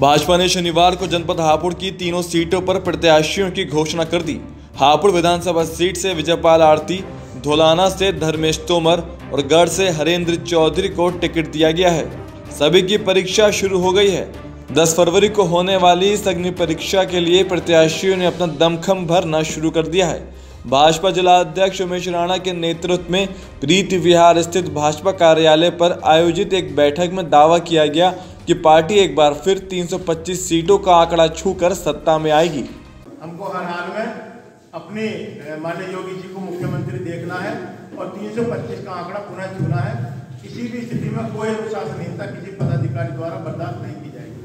भाजपा ने शनिवार को जनपद हापुड़ की तीनों सीटों पर प्रत्याशियों की घोषणा कर दी। हापुड़ विधानसभा सीट से विजयपाल आरती, धोलाना से धर्मेश तोमर और गढ़ से हरेंद्र चौधरी को टिकट दिया गया है। सभी की परीक्षा शुरू हो गई है। 10 फरवरी को होने वाली इस अग्नि परीक्षा के लिए प्रत्याशियों ने अपना दमखम भरना शुरू कर दिया है। भाजपा जिला अध्यक्ष उमेश राणा के नेतृत्व में प्रीति विहार स्थित भाजपा कार्यालय पर आयोजित एक बैठक में दावा किया गया कि पार्टी एक बार फिर 325 सीटों का आंकड़ा छूकर सत्ता में आएगी। हमको हर हाल में अपने माननीय योगी जी को मुख्यमंत्री देखना है और 325 का आंकड़ा पुनः छूना है। किसी भी स्थिति में कोई अनुशासनहीनता किसी पदाधिकारी द्वारा बर्दाश्त नहीं की जाएगी।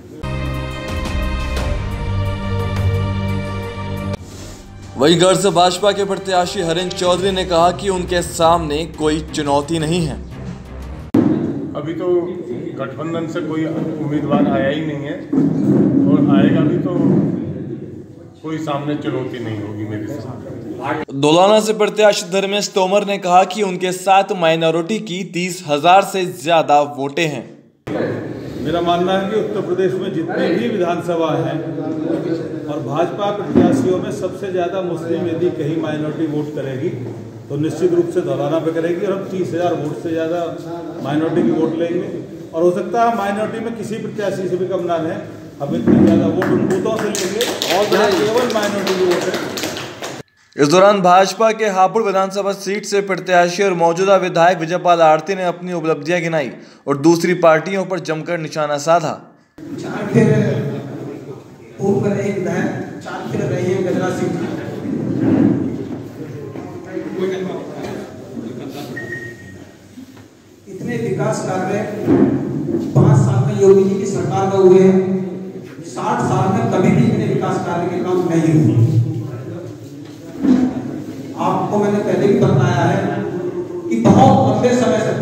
वहीं गढ़ से भाजपा के प्रत्याशी हरेंद्र चौधरी ने कहा कि उनके सामने कोई चुनौती नहीं है। अभी तो गठबंधन से कोई उम्मीदवार आया ही नहीं है और आएगा भी तो कोई सामने चुनौती नहीं होगी मेरे सामने। धोलाना से प्रत्याशी धर्मेश तोमर ने कहा कि उनके साथ माइनॉरिटी की 30,000 से ज्यादा वोटें हैं। मेरा मानना है कि उत्तर प्रदेश में जितनी भी विधानसभा हैं और भाजपा प्रत्याशियों में सबसे ज्यादा मुस्लिम यदि कहीं माइनॉरिटी वोट करेगी तो निश्चित रूप से धोलाना पे करेगी और हम 30,000 वोट से ज्यादा माइनॉरिटी की वोट लेंगे और हो सकता है माइनॉरिटी में किसी प्रत्याशी से भी कम ना है। हम इतनी ज्यादा वोट उन बूथों से लेंगे और केवल माइनॉरिटी की वोट है। इस दौरान भाजपा के हापुड़ विधानसभा सीट से प्रत्याशी और मौजूदा विधायक विजयपाल आरती ने अपनी उपलब्धियां गिनाई और दूसरी पार्टियों पर जमकर निशाना साधा। 4 फिर पूर्व रहे विधायक, 4 फिर रहे हैं गजरा सीट। इतने विकास कार्य 5 साल में योगी जी की सरकार में हुए हैं, 60 साल में कभी भी इतने विकास कार्य के काम नहीं हुए। आपको मैंने पहले भी बताया है कि बहुत लंबे समय से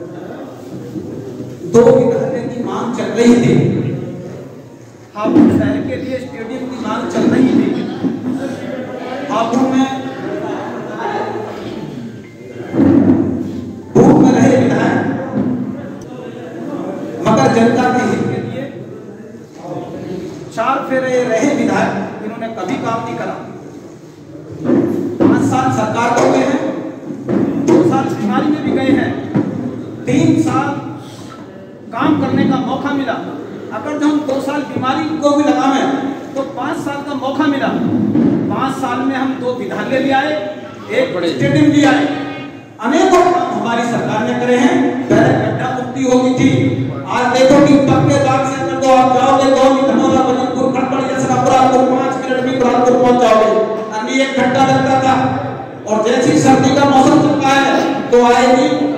2 विधालय की मांग चल रही थी। हापुड़ शहर के लिए स्टेडियम की मांग चल रही थी। हापुड़ में पूर्व में रहे विधायक मगर जनता के हित के लिए 4 फेरे रहे विधायक, इन्होंने कभी काम नहीं करा। 5 साल सरकार में गए हैं, 2 साल बीमारी में भी गए हैं, 3 साल काम करने का मौका मिला। अगर जो हम 2 साल बीमारी को भी लगावें तो 5 साल का मौका मिला। 5 साल में हम 2 विधालय ले आए, एक स्टेडियम ले आए, अनेकों काम हमारी सरकार ने करे हैं। पहले गड्ढा मुक्ति होगी थी, आज देखो कि पक्के दाग से अगर तो आप जाओगे तो धनौरा बजनपुर खड़पड़ जैसा 5 मिनट में बुरहानपुर पहुंच जाओगे। अन्य 1 घंटा लगता था और जैसी सर्दी का मौसम चलता है तो आएगी